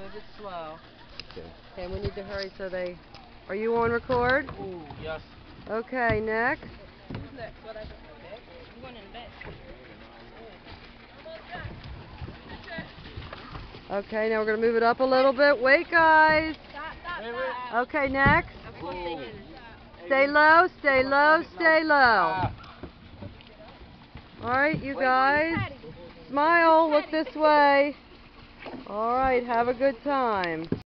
move it slow. Okay. Okay, we need to hurry so they... Are you on record? Ooh, yes. Okay, next. Who's next? What I do? I'm going in the back. Okay, now we're going to move it up a little bit. Wait, guys. Stop. Okay, next. Ooh. Stay low, stay low, stay low. Alright, you guys. Smile, look this way. Alright, have a good time.